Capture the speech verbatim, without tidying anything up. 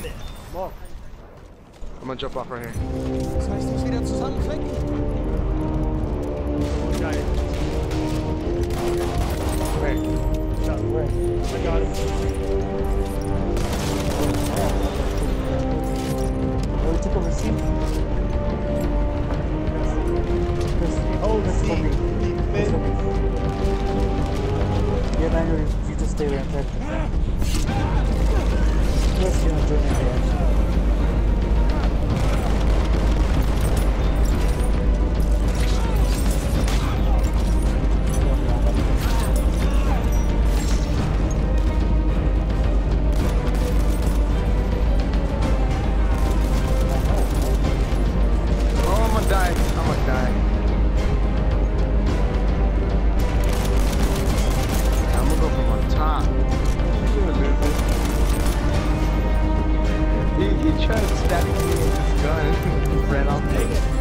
I'm gonna jump off right here. Das heißt, uns wieder zusammenklicken. Geil. Wait. Ja, where? I got it. Oh, we took a receipt. Oh, that's see, for me. he That's for me. Yeah, Manuel, you, you just stay right there. First, you're not joining the action. He tried stabbing me with his gun and ran off.